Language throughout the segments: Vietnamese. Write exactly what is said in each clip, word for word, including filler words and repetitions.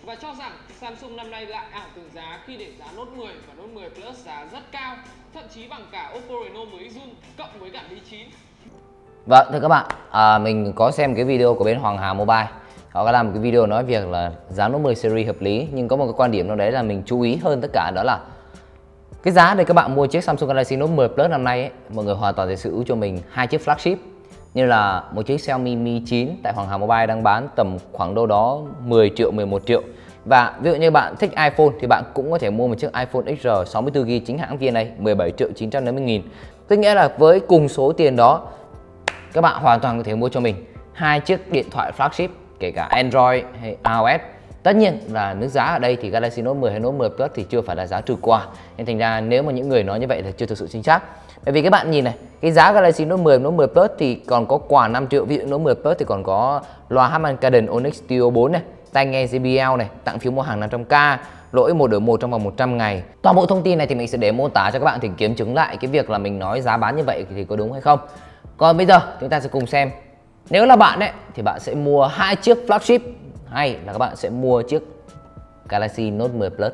và cho rằng Samsung năm nay lại ảo tưởng giá khi để giá Note mười và Note mười Plus giá rất cao, thậm chí bằng cả Oppo Reno mới Zoom cộng với cả Mi chín. Vâng, thưa các bạn, à, mình có xem cái video của bên Hoàng Hà Mobile. Họ có làm một cái video nói việc là giá Note mười series hợp lý, nhưng có một cái quan điểm nào đấy là mình chú ý hơn tất cả, đó là cái giá để các bạn mua chiếc Samsung Galaxy Note mười Plus năm nay ấy, mọi người hoàn toàn thể sở hữu cho mình hai chiếc flagship, như là một chiếc Xiaomi Mi chín tại Hoàng Hà Mobile đang bán tầm khoảng đâu đó mười triệu, mười một triệu. Và ví dụ như bạn thích iPhone thì bạn cũng có thể mua một chiếc iPhone ích rờ sáu mươi tư gi ga bai chính hãng vê en a mười bảy triệu chín trăm chín mươi nghìn. Tức nghĩa là với cùng số tiền đó, các bạn hoàn toàn có thể mua cho mình hai chiếc điện thoại flagship, kể cả Android hay iOS. Tất nhiên là nước giá ở đây thì Galaxy Note mười hay Note mười Plus thì chưa phải là giá trừ quà, nên thành ra nếu mà những người nói như vậy là chưa thực sự chính xác. Bởi vì các bạn nhìn này, cái giá Galaxy Note mười, Note mười Plus thì còn có quà năm triệu. Ví dụ Note mười Plus thì còn có loa Harman Kardon Onyx Studio bốn này, tai nghe gi bê lờ này, tặng phiếu mua hàng năm trăm k, lỗi một đổi một trong vòng một trăm ngày. Toàn bộ thông tin này thì mình sẽ để mô tả cho các bạn thì kiểm chứng lại cái việc là mình nói giá bán như vậy thì có đúng hay không. Còn bây giờ chúng ta sẽ cùng xem, nếu là bạn đấy thì bạn sẽ mua hai chiếc flagship hay là các bạn sẽ mua chiếc Galaxy Note mười Plus.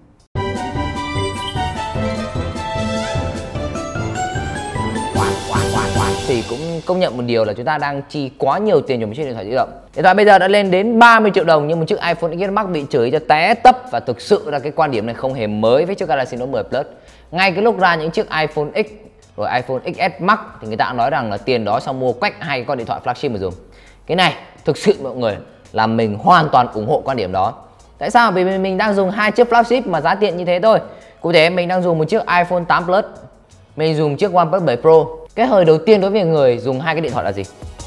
Thì cũng công nhận một điều là chúng ta đang chi quá nhiều tiền cho một chiếc điện thoại di động. Điện thoại bây giờ đã lên đến ba mươi triệu đồng, nhưng một chiếc iPhone ích ét Max bị chửi cho té tấp, và thực sự là cái quan điểm này không hề mới với chiếc Galaxy Note mười Plus. Ngay cái lúc ra những chiếc iPhone X rồi iPhone ích ét Max thì người ta nói rằng là tiền đó xong mua quách hai con điện thoại flagship mà dùng. Cái này thực sự mọi người là mình hoàn toàn ủng hộ quan điểm đó. Tại sao? Bởi vì mình đang dùng hai chiếc flagship mà giá tiền như thế thôi. Cụ thể mình đang dùng một chiếc iPhone tám Plus, mình dùng chiếc OnePlus bảy Pro. Cái hơi đầu tiên đối với người dùng hai cái điện thoại là gì?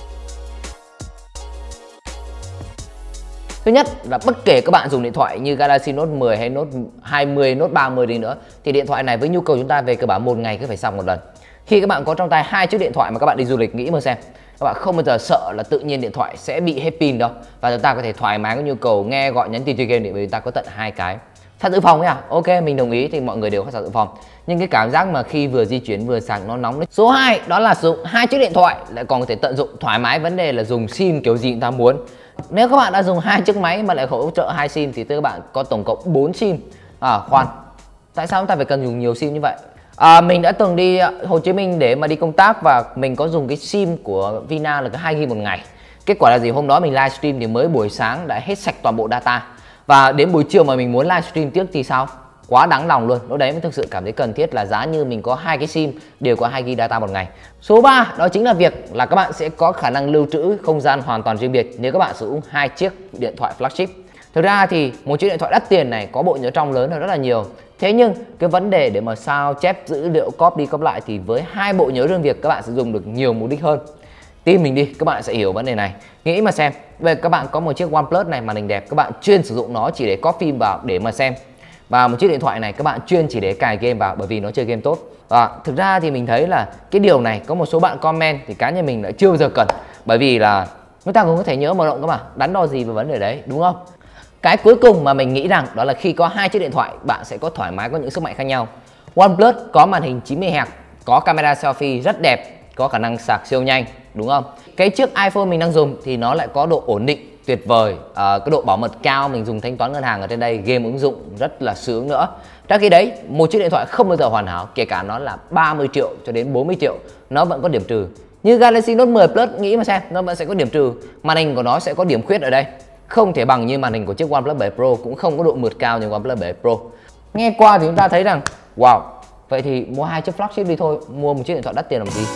Thứ nhất là bất kể các bạn dùng điện thoại như Galaxy Note mười hay Note hai mươi, Note ba mươi đi nữa, thì điện thoại này với nhu cầu chúng ta về cơ bản một ngày cứ phải sạc một lần. Khi các bạn có trong tay hai chiếc điện thoại mà các bạn đi du lịch, nghĩ mà xem, các bạn không bao giờ sợ là tự nhiên điện thoại sẽ bị hết pin đâu, và chúng ta có thể thoải mái có nhu cầu nghe, gọi, nhắn tin, chơi game, vì chúng ta có tận hai cái. Sạc dự phòng ấy à? Ok, mình đồng ý, thì mọi người đều có sạc dự phòng. Nhưng cái cảm giác mà khi vừa di chuyển vừa sạc nó nóng đấy. Số hai đó là sử dụng hai chiếc điện thoại lại còn có thể tận dụng thoải mái vấn đề là dùng sim kiểu gì chúng ta muốn. Nếu các bạn đã dùng hai chiếc máy mà lại hỗ trợ hai sim thì các bạn có tổng cộng bốn sim. À khoan, tại sao chúng ta phải cần dùng nhiều sim như vậy? À, mình đã từng đi Hồ Chí Minh để mà đi công tác, và mình có dùng cái sim của Vina là cái hai gi ga bai một ngày. Kết quả là gì? Hôm đó mình livestream thì mới buổi sáng đã hết sạch toàn bộ data, và đến buổi chiều mà mình muốn livestream tiếp thì sao? Quá đáng lòng luôn. Lúc đấy mới thực sự cảm thấy cần thiết là giá như mình có hai cái sim đều có hai gi ga bai data một ngày. Số ba đó chính là việc là các bạn sẽ có khả năng lưu trữ không gian hoàn toàn riêng biệt nếu các bạn sử dụng hai chiếc điện thoại flagship. Thực ra thì một chiếc điện thoại đắt tiền này có bộ nhớ trong lớn hơn rất là nhiều. Thế nhưng cái vấn đề để mà sao chép dữ liệu copy đi copy lại thì với hai bộ nhớ riêng biệt các bạn sử dụng được nhiều mục đích hơn. Tin mình đi, các bạn sẽ hiểu vấn đề này. Nghĩ mà xem, về các bạn có một chiếc OnePlus này màn hình đẹp, các bạn chuyên sử dụng nó chỉ để copy phim vào để mà xem. Và một chiếc điện thoại này các bạn chuyên chỉ để cài game vào bởi vì nó chơi game tốt. Và thực ra thì mình thấy là cái điều này có một số bạn comment thì cá nhân mình lại chưa bao giờ cần, bởi vì là chúng ta cũng có thể nhớ mở rộng các bạn, đắn đo gì về vấn đề đấy, đúng không? Cái cuối cùng mà mình nghĩ rằng đó là khi có hai chiếc điện thoại bạn sẽ có thoải mái có những sức mạnh khác nhau. OnePlus có màn hình chín mươi héc, có camera selfie rất đẹp, có khả năng sạc siêu nhanh, đúng không? Cái chiếc iPhone mình đang dùng thì nó lại có độ ổn định tuyệt vời, à, cái độ bảo mật cao, mình dùng thanh toán ngân hàng ở trên đây, game ứng dụng rất là sướng nữa. Trong khi đấy, một chiếc điện thoại không bao giờ hoàn hảo, kể cả nó là ba mươi triệu cho đến bốn mươi triệu, nó vẫn có điểm trừ. Như Galaxy Note mười Plus, nghĩ mà xem, nó vẫn sẽ có điểm trừ. Màn hình của nó sẽ có điểm khuyết ở đây, không thể bằng như màn hình của chiếc OnePlus bảy Pro, cũng không có độ mượt cao như OnePlus bảy Pro. Nghe qua thì chúng ta thấy rằng wow, vậy thì mua hai chiếc flagship đi thôi, mua một chiếc điện thoại đắt tiền làm gì?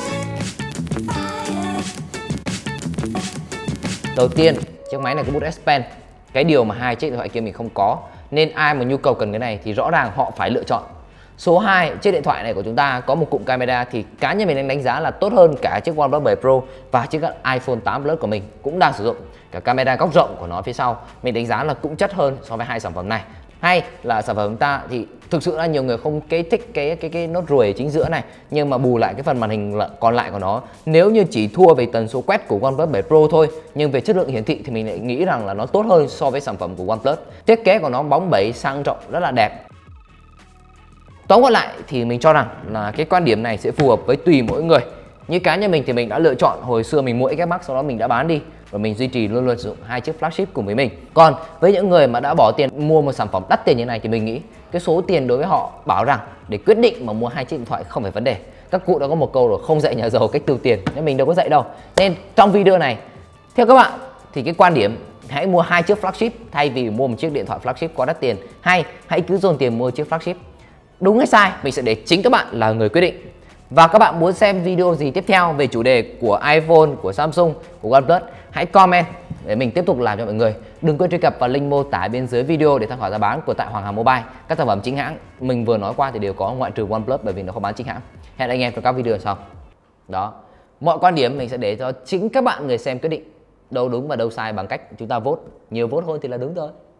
Đầu tiên, chiếc máy này có bút S Pen, cái điều mà hai chiếc điện thoại kia mình không có, nên ai mà nhu cầu cần cái này thì rõ ràng họ phải lựa chọn. Số hai, chiếc điện thoại này của chúng ta có một cụm camera thì cá nhân mình đang đánh giá là tốt hơn cả chiếc OnePlus bảy Pro và chiếc iPhone tám Plus của mình cũng đang sử dụng. Cả camera góc rộng của nó phía sau mình đánh giá là cũng chất hơn so với hai sản phẩm này. Hay là sản phẩm chúng ta thì thực sự là nhiều người không cái thích cái cái cái nốt ruồi chính giữa này, nhưng mà bù lại cái phần màn hình còn lại của nó, nếu như chỉ thua về tần số quét của OnePlus bảy Pro thôi, nhưng về chất lượng hiển thị thì mình lại nghĩ rằng là nó tốt hơn so với sản phẩm của OnePlus. Thiết kế của nó bóng bẩy, sang trọng, rất là đẹp. Tóm gọn lại thì mình cho rằng là cái quan điểm này sẽ phù hợp với tùy mỗi người. Như cá nhân mình thì mình đã lựa chọn, hồi xưa mình mua ích ét Max, sau đó mình đã bán đi, và mình duy trì luôn luôn sử dụng hai chiếc flagship cùng với mình. Còn với những người mà đã bỏ tiền mua một sản phẩm đắt tiền như này thì mình nghĩ cái số tiền đối với họ bảo rằng để quyết định mà mua hai chiếc điện thoại không phải vấn đề. Các cụ đã có một câu rồi, không dạy nhà giàu cách tiêu tiền, nên mình đâu có dạy đâu. Nên trong video này theo các bạn thì cái quan điểm hãy mua hai chiếc flagship thay vì mua một chiếc điện thoại flagship quá đắt tiền, hay hãy cứ dồn tiền mua chiếc flagship. Đúng hay sai mình sẽ để chính các bạn là người quyết định. Và các bạn muốn xem video gì tiếp theo về chủ đề của iPhone, của Samsung, của OnePlus, hãy comment để mình tiếp tục làm cho mọi người. Đừng quên truy cập vào link mô tả bên dưới video để tham khảo giá bán của tại Hoàng Hà Mobile. Các sản phẩm chính hãng mình vừa nói qua thì đều có ngoại trừ OnePlus bởi vì nó không bán chính hãng. Hẹn anh em trong các video sau. Đó, mọi quan điểm mình sẽ để cho chính các bạn người xem quyết định đâu đúng và đâu sai bằng cách chúng ta vote. Nhiều vote hơn thì là đúng thôi.